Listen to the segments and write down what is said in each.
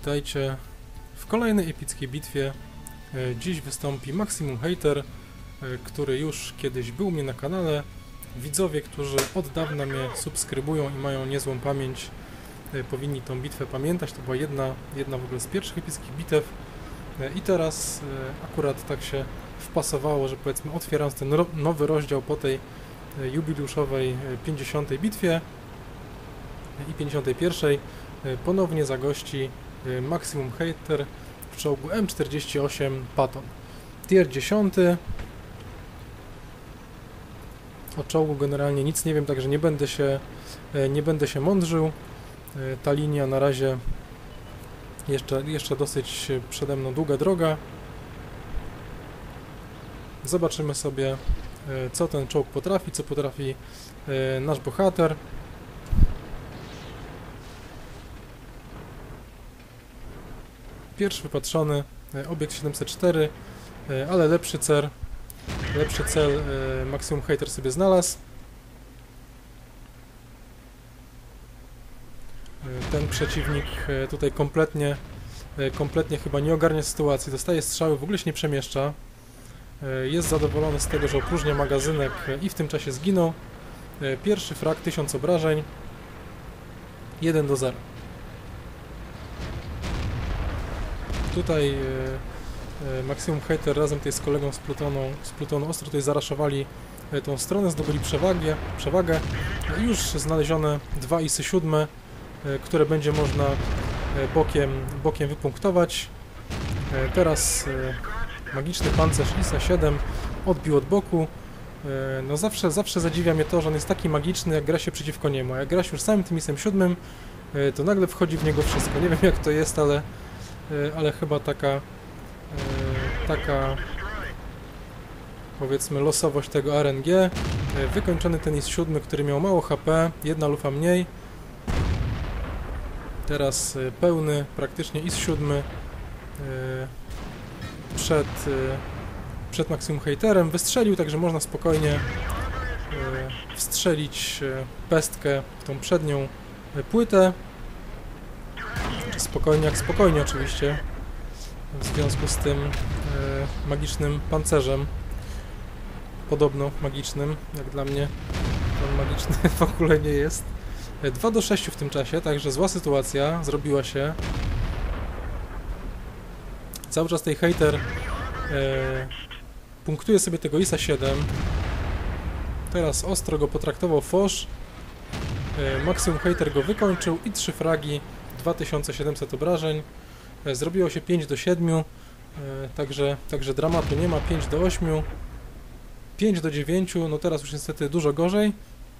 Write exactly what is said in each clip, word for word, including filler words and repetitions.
witajcie w kolejnej epickiej bitwie. Dziś wystąpi Maximum Hater, który już kiedyś był u mnie na kanale. Widzowie, którzy od dawna mnie subskrybują i mają niezłą pamięć, powinni tą bitwę pamiętać. To była jedna, jedna w ogóle z pierwszych epickich bitew. I teraz akurat tak się wpasowało, że powiedzmy otwierając ten nowy rozdział po tej jubileuszowej pięćdziesiątej bitwie i pięćdziesiątej pierwszej ponownie zagości Maximum Hater w czołgu M czterdzieści osiem Patton. Tier dziesięć. O czołgu generalnie nic nie wiem, także nie będę się, nie będę się mądrzył. Ta linia na razie jeszcze, jeszcze dosyć przede mną długa droga. Zobaczymy sobie, co ten czołg potrafi, co potrafi nasz bohater. Pierwszy wypatrzony, obiekt siedemset cztery, ale lepszy cel, lepszy cel Maximum Hater sobie znalazł. Ten przeciwnik tutaj kompletnie, kompletnie chyba nie ogarnia sytuacji, dostaje strzały, w ogóle się nie przemieszcza. Jest zadowolony z tego, że opróżnia magazynek i w tym czasie zginął. Pierwszy frag, tysiąc obrażeń, jeden do zera. Tutaj e, e, Maximum Hater razem tutaj z kolegą z Plutonu, z Plutonu ostro tutaj zaraszowali e, tą stronę, zdobyli przewagę, przewagę. E, już znalezione dwa isy siedem, e, które będzie można e, bokiem, bokiem wypunktować. E, teraz e, magiczny pancerz isa siedem odbił od boku. E, no zawsze, zawsze zadziwia mnie to, że on jest taki magiczny, jak gra się przeciwko niemu. A jak gra się już samym tym isem siedem, e, to nagle wchodzi w niego wszystko. Nie wiem jak to jest, ale ale chyba taka, taka powiedzmy losowość tego R N G. Wykończony ten is siedem, który miał mało H P, jedna lufa mniej. Teraz pełny praktycznie is siedem przed, przed Maximum Haterem. Wystrzelił, także można spokojnie wstrzelić pestkę w tą przednią płytę. Spokojnie, jak spokojnie oczywiście, w związku z tym e, magicznym pancerzem, podobno magicznym, jak dla mnie on magiczny w ogóle nie jest. dwa do sześciu w tym czasie, także zła sytuacja zrobiła się. Cały czas tej Hater e, punktuje sobie tego isa siedem. Teraz ostro go potraktował Foch. E, Maximum Hater go wykończył i trzy fragi. dwa tysiące siedemset obrażeń, zrobiło się pięć do siedmiu, także, także dramatu nie ma, pięć do ośmiu, pięć do dziewięciu, no teraz już niestety dużo gorzej.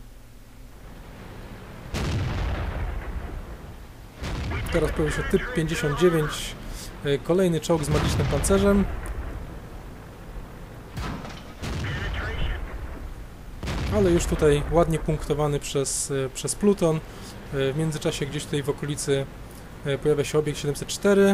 Teraz pojawił się typ pięćdziesiąt dziewięć, kolejny czołg z magicznym pancerzem. Ale już tutaj ładnie punktowany przez, przez Pluton. W międzyczasie gdzieś tutaj w okolicy pojawia się obiekt siedemset cztery.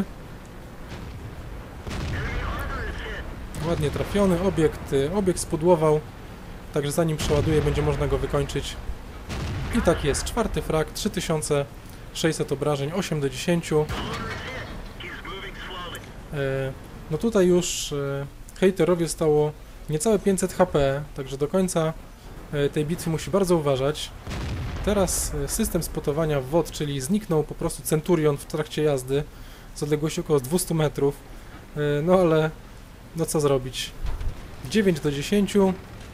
Ładnie trafiony obiekt, obiekt spudłował, także zanim przeładuje, będzie można go wykończyć. I tak jest, czwarty frag, trzy tysiące sześćset obrażeń, osiem do dziesięciu. No tutaj już Haterowi stało niecałe pięćset H P, także do końca tej bitwy musi bardzo uważać. Teraz system spotowania W O D, czyli zniknął po prostu Centurion w trakcie jazdy z odległości około dwieście metrów. No ale no co zrobić? dziewięć do dziesięciu.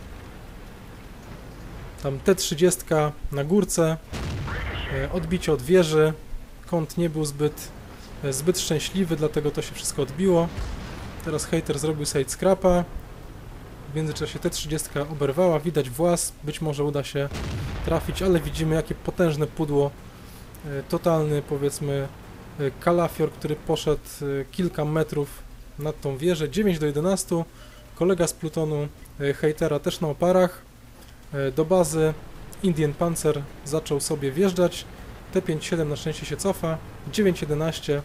Tam T trzydzieści na górce. Odbicie od wieży. Kąt nie był zbyt, zbyt szczęśliwy, dlatego to się wszystko odbiło. Teraz Hater zrobił side scrapa. W międzyczasie T trzydzieści oberwała, widać włas, być może uda się trafić, ale widzimy jakie potężne pudło, totalny powiedzmy kalafior, który poszedł kilka metrów nad tą wieżę. dziewięć do jedenastu, kolega z Plutonu Hatera też na oparach. Do bazy Indian Panzer zaczął sobie wjeżdżać, T pięćdziesiąt siedem na szczęście się cofa, dziewięć jedenaście.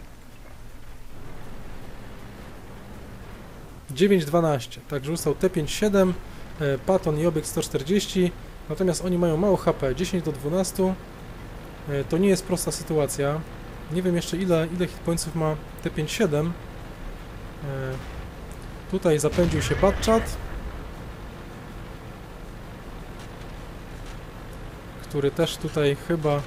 dziewięć dwanaście, także został T pięćdziesiąt siedem, Patton i obiekt sto czterdzieści, natomiast oni mają mało H P, dziesięć do dwunastu, to nie jest prosta sytuacja. Nie wiem jeszcze ile, ile hitpointsów ma T pięćdziesiąt siedem. Tutaj zapędził się Batchat, który też tutaj chyba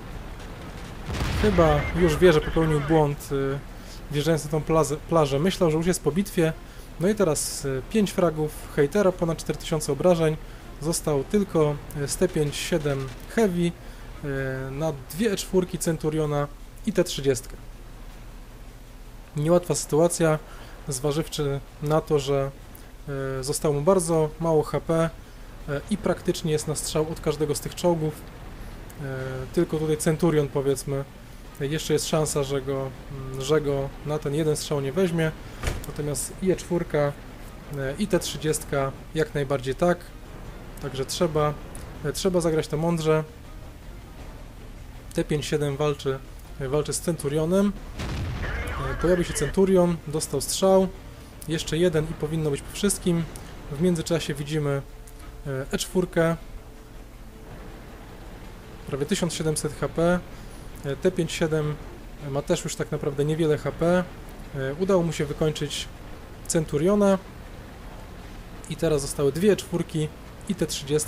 chyba już wie, że popełnił błąd, wjeżdżając na tą plazę, plażę. Myślał, że już jest po bitwie. No i teraz pięć fragów Hatera, ponad cztery tysiące obrażeń. Został tylko z T pięćdziesiąt siedem Heavy na dwie E cztery Centuriona i T trzydzieści. Niełatwa sytuacja, zważywszy na to, że zostało mu bardzo mało H P i praktycznie jest na strzał od każdego z tych czołgów. Tylko tutaj Centurion, powiedzmy, jeszcze jest szansa, że go, że go na ten jeden strzał nie weźmie. Natomiast i E cztery i T trzydzieści jak najbardziej tak. Także trzeba, trzeba zagrać to mądrze. T pięćdziesiąt siedem walczy, walczy z Centurionem. Pojawił się Centurion, dostał strzał. Jeszcze jeden i powinno być po wszystkim. W międzyczasie widzimy E cztery. Prawie tysiąc siedemset H P. T pięćdziesiąt siedem ma też już tak naprawdę niewiele H P. Udało mu się wykończyć Centuriona. I teraz zostały dwie E cztery i T trzydzieści.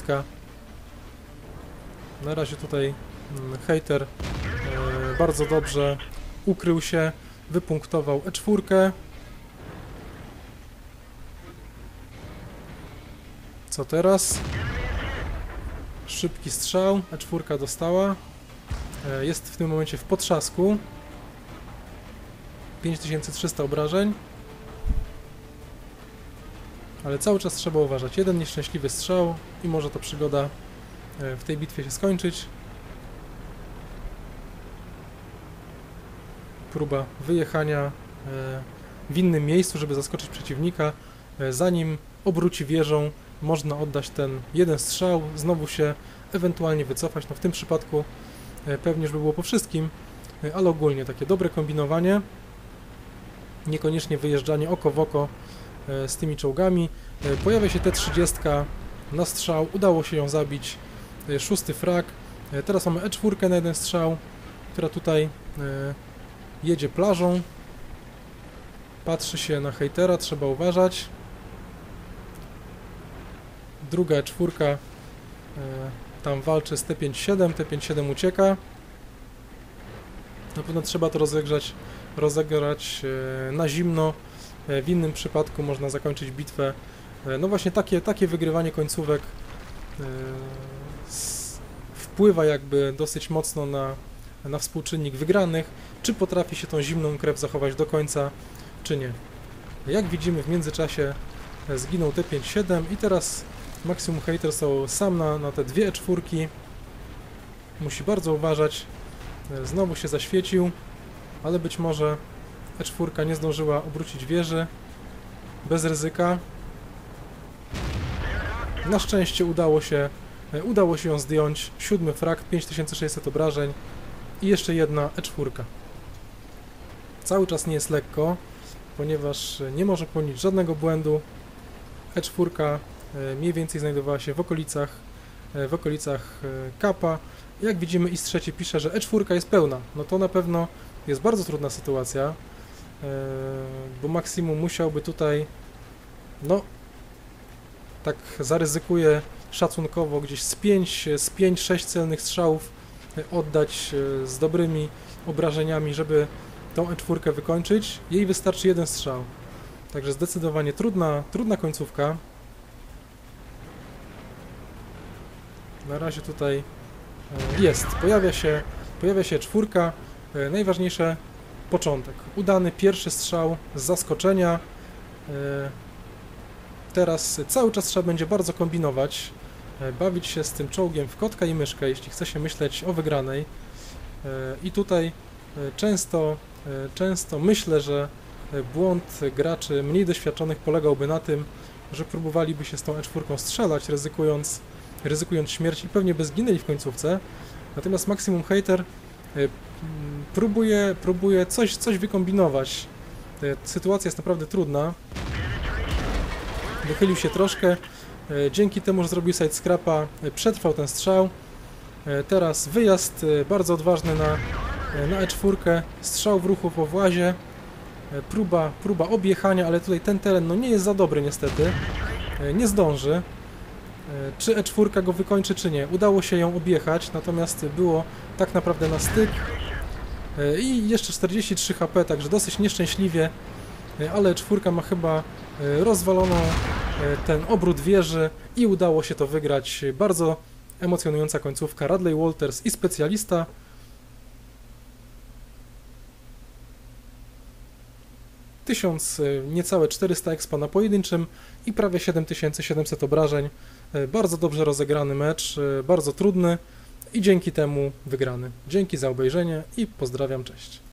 Na razie tutaj Hater bardzo dobrze ukrył się, wypunktował E cztery. Co teraz? Szybki strzał, E cztery dostała. Jest w tym momencie w potrzasku. pięć tysięcy trzysta obrażeń. Ale cały czas trzeba uważać. Jeden nieszczęśliwy strzał i może to przygoda w tej bitwie się skończyć. Próba wyjechania w innym miejscu, żeby zaskoczyć przeciwnika. Zanim obróci wieżą, można oddać ten jeden strzał, znowu się ewentualnie wycofać. No w tym przypadku pewnie już by było po wszystkim, ale ogólnie takie dobre kombinowanie. Niekoniecznie wyjeżdżanie oko w oko z tymi czołgami. Pojawia się T trzydzieści na strzał, udało się ją zabić. Szósty frag. Teraz mamy E cztery na jeden strzał, która tutaj jedzie plażą. Patrzy się na Hatera, trzeba uważać. Druga E cztery tam walczy z T pięćdziesiąt siedem, T pięćdziesiąt siedem ucieka. Na pewno trzeba to rozegrać, rozegrać na zimno. W innym przypadku można zakończyć bitwę. No właśnie takie, takie wygrywanie końcówek wpływa jakby dosyć mocno na, na współczynnik wygranych. Czy potrafi się tą zimną krew zachować do końca, czy nie. Jak widzimy, w międzyczasie zginął T pięćdziesiąt siedem i teraz Maximum Hater są sam na, na te dwie E cztery. Musi bardzo uważać. Znowu się zaświecił, ale być może E cztery nie zdążyła obrócić wieży bez ryzyka. Na szczęście udało się, udało się ją zdjąć. Siódmy frag, pięć tysięcy sześćset obrażeń i jeszcze jedna E cztery. Cały czas nie jest lekko, ponieważ nie może popełnić żadnego błędu. E cztery mniej więcej znajdowała się w okolicach, w okolicach kapa. Jak widzimy, I S trzeci pisze, że E cztery jest pełna. No to na pewno jest bardzo trudna sytuacja, bo Maximum musiałby tutaj, no, tak zaryzykuje szacunkowo gdzieś z pięć, z pięć sześć celnych strzałów oddać z dobrymi obrażeniami, żeby tą E cztery wykończyć. Jej wystarczy jeden strzał. Także zdecydowanie trudna, trudna końcówka. Na razie tutaj jest, pojawia się, pojawia się czwórka. Najważniejsze początek. Udany pierwszy strzał z zaskoczenia. Teraz cały czas trzeba będzie bardzo kombinować, bawić się z tym czołgiem w kotka i myszkę, jeśli chce się myśleć o wygranej. I tutaj często, często myślę, że błąd graczy mniej doświadczonych polegałby na tym, że próbowaliby się z tą E cztery strzelać, ryzykując, ryzykując śmierć i pewnie by zginęli w końcówce. Natomiast Maximum Hater próbuje, próbuje coś, coś wykombinować. Sytuacja jest naprawdę trudna. Wychylił się troszkę. Dzięki temu, że zrobił side scrapa, przetrwał ten strzał. Teraz wyjazd bardzo odważny na na E cztery, strzał w ruchu po włazie, próba, próba objechania, ale tutaj ten teren no nie jest za dobry niestety, nie zdąży. Czy E cztery go wykończy, czy nie? Udało się ją objechać, natomiast było tak naprawdę na styk. I jeszcze czterdzieści trzy H P, także dosyć nieszczęśliwie, ale E cztery ma chyba rozwaloną ten obrót wieży i udało się to wygrać. Bardzo emocjonująca końcówka. Radley Walters i specjalista. tysiąc, niecałe czterysta expa na pojedynczym i prawie siedem tysięcy siedemset obrażeń. Bardzo dobrze rozegrany mecz, bardzo trudny i dzięki temu wygrany. Dzięki za obejrzenie i pozdrawiam, cześć.